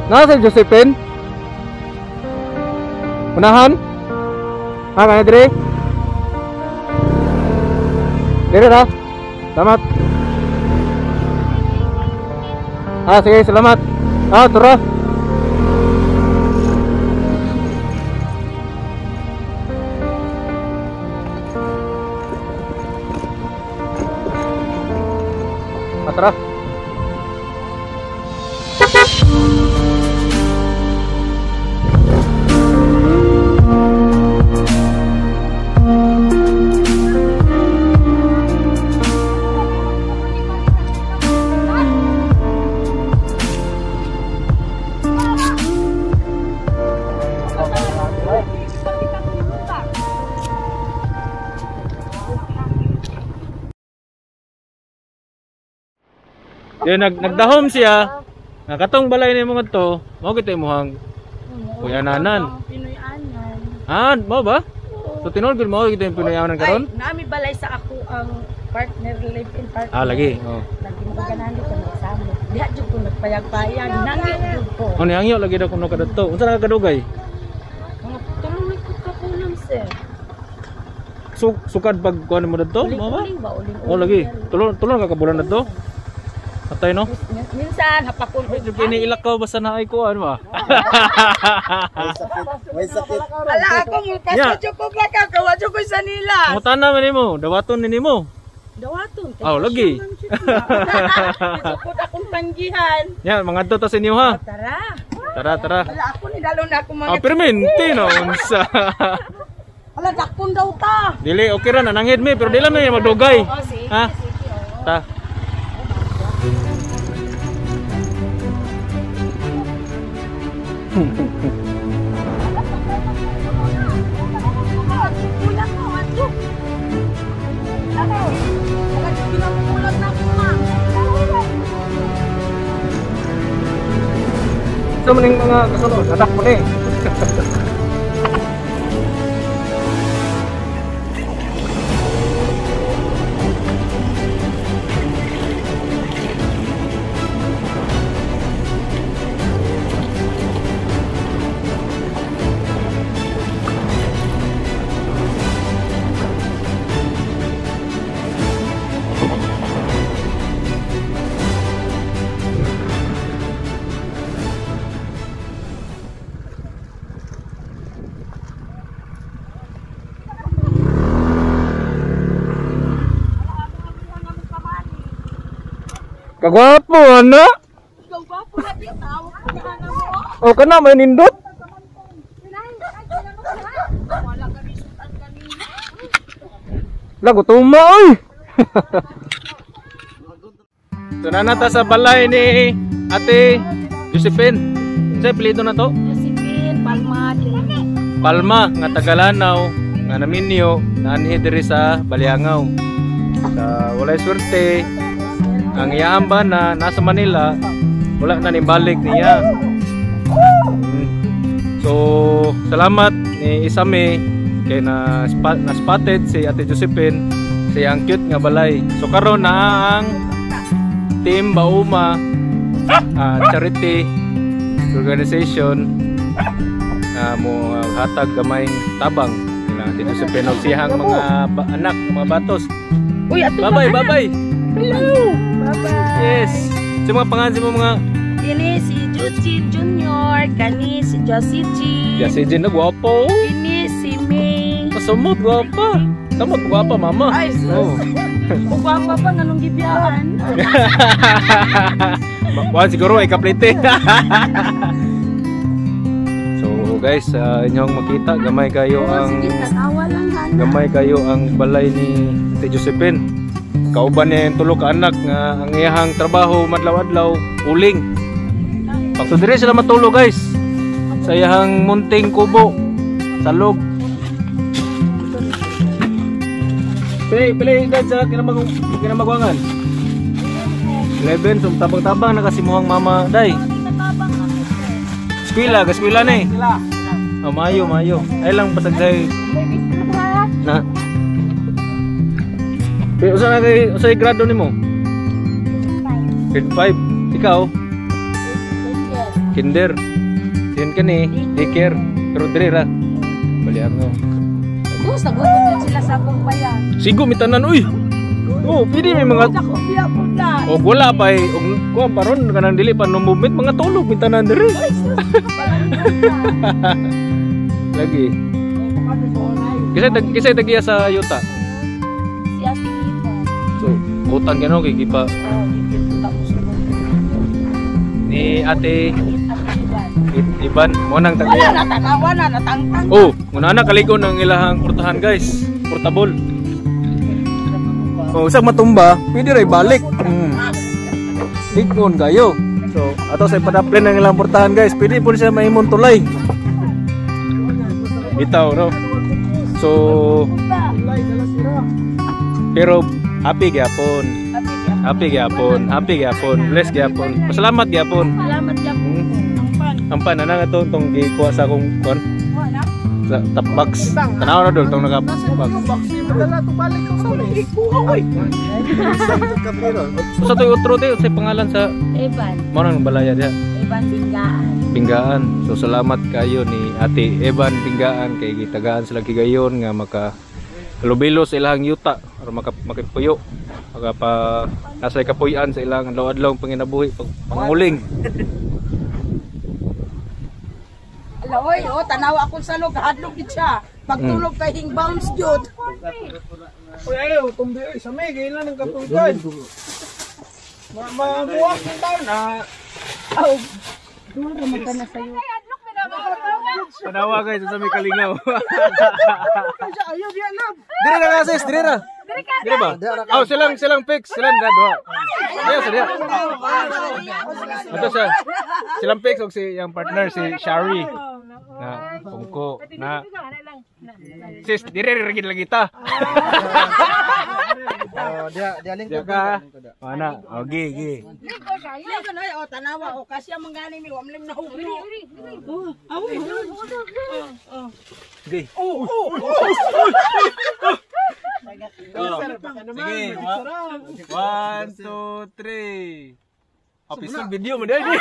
Nasa si Josephine? Unahan? Ha, kaya dire? Dire na? Salamat. Sige, salamat. Tura. Tara. Yung nagdahom siya, nakatong balay ni mga to, mo kita imuhang puyananan. Mo ba? So tinulgol mo kita yung pinayanan karon? Ay, nami balay sa ako ang partner, live-in partner. Lagi. Oh. Lagi mo ganahan dito ng examen. Diha jud ko nagpayag-payag, nangi jud ko. Ano hangyo lagi daw kuno kadto. Unsa na kadugay? Mga tuloy ko ka kulang sir. Sukad pag kuan mo dito, mo ba? Uling ba uling? Lagi. Tulon ka kabulan dito. Atay no? Minsan hapakon ko. Medyo kiniilakaw basta na ay kuan ba? May sakit. Ala ako mo paso ko ba ka gawa jud ko sa nila. Mutana man nimo, dawaton ni nimo. Dawaton. Lagi. Isukot akong panggihan. Yan, mga to tas inyo ha. Tara. Ala ako ni dalo na ako mga. Permente no unsa. Ala dakpon daw ta. Dili okay ra nanangid mi pero dili man magdugay. Ha? Ta. So maning mga kasunod, anak mo ni. Kagwapo ana. Kagwapo na di tawag ko na mo. O kana may nindot. Wala ka risutan kanina. Lago tuma oy. Tunana ta sa balay ni Ate Josephine. Sa apelyido na to? Josephine Palma. Palma nga Tagalanaw nga naminyo naanhi diri sa Baliangaw. Sa walay swerte ang iyang bana nasa Manila, wala na nibalik niya. So salamat ni Isame kay na spotted si Ate Josephine sa iyang cute nga balay. So karon na ang Team Bauma charity organization mo hatag gamayng tabang na Ate Josephine og siyang mga anak, mga batos. Uy, ato bye. Hello. Bye-bye. Yes. Sa mga pangalan mo mga ini si Juchi Junior, kani si Josie G. si Jen na guwapo. Ini si May. Pasumot guwapa. Samot guwapa mama. Ay, sus. Guwapa pa nganong gibiyahan. Makuha siguro ay kaplite. So guys, inyong makita gamay kayo ang balay ni Ate Josephine. Kauban niya yung tulo ka anak nga ang iyahang trabaho madlaw-adlaw uling. Pagto dire sila matulog guys sa iyahang munting kubo salog. Pili guys sa kinamagwangan 11 so tabang-tabang na kasi muhang mama day. Eskwela ni. Mayo. Ay lang pasag day. Na. Pero usay grado nimo? Grade 5. Ikaw? Kinder. Din ka ni, daycare. Pero dire ra. Balian mo. Gusto, nagutot sila sa akong bayan. Sigo mitanan uy. Oh, pwede may mga Ako, biya po na. o wala pa eh. Og kuha paron kanang dili pa no movement mga tulog mitanan dire. Lagi. Kisay tagiya sa yuta. Si Ate Ivan. So, utang gano kay gipa ni Ate Iban mo nang Wala tagiya. na, tanawa na, natangtang. Oh, muna na kaligon ng ilahang portahan guys. Portable. Oh, isang matumba, pwede ray balik. Ligon kayo. So, ato sa padaplen ng ilang portahan guys, pwede po siya mahimong tulay. Bitaw, no? So, pero happy gyapon. Happy gyapon. Bless gyapon. Pasalamat gyapon. Salamat ka po. Ampan na nga tong gikuha sa akong kon. Wala. Sa top box. Tanaw na dol tong naka box. Sa to utro tayo sa pangalan sa Evan. mo nang balaya diha. Evan Binggaan. Binggaan. So salamat kayo ni Ate Evan Binggaan kay gitagaan sila kigayon nga maka kalubilo sa ilang yuta or makipuyo. Maka pa nasa kapuy-an sa ilang adlaw-adlaw panginabuhi panguling. Oy, oh, tanawa akong salog, kahadlok gid siya. Pagtulog kay hing bounce jud. Uy, ayaw, tumbi, ay, sa may, gailan ng katulitan. Mamuwak yung taon, ha? Aw. Duwa naman ka na sayo. Panawa guys sa may kalingaw. Ayaw, di alam. Dire na nga sis, dire na. Dire ba? Oh, silang fix, silang dadwa. Ayo sa dia. Ato silang fix og si yang partner si Shari. Na pungko na. Sis, dire rin lagi ta. Dia link ka. Mana? Oge, ge. Lego na oh, tanawa oh, kasi ang mangani mi wamlim na hublo. Oh, Ge. Sige, 1, 2, 3. Episode video mo dai.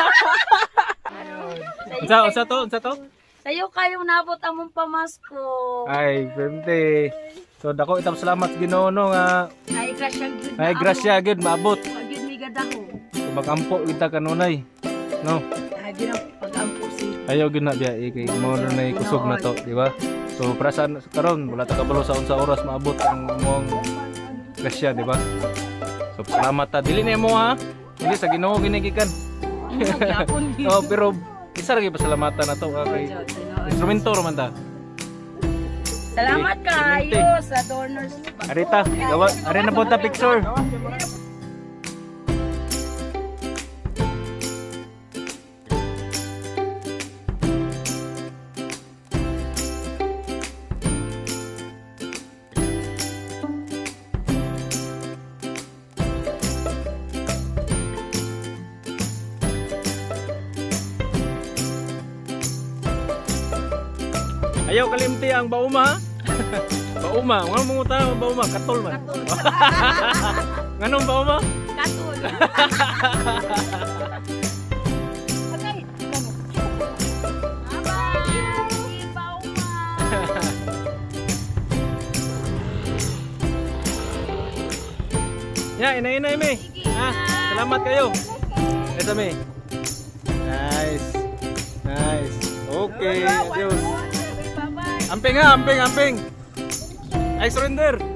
Unsa to? Sayo kayong nabot among pamasko. Ay, pwede. So dako itap salamat sa Ginoo no nga Ay grasya gud. ay grasya gid maabot. Agid mi gadaho. Magampo kita kanunay. No. Ay ginang pagampo si. Ayaw gid na biya kay mo na kusog na to, di ba? So para sa karon wala ta kabalo sa unsa oras maabot ang mong grasya, di ba? So salamat ta dili na mo ha. Dili sa Ginoo ginigikan. Oh, pero isa ra gyud pasalamatan na to kay instrumento ra man ta. Salamat kayo sa donors. Arita, gawa, are na po ta picture. Ayaw kalimti ang bauma ha? Bauma, nga mungutan ang bauma, katol man. Nganong bauma? Katul. Ya, ina-ina ime. Ha, salamat kayo. Ito mi. Nice. Nice. Okay, adios. Amping ha, amping. I surrender.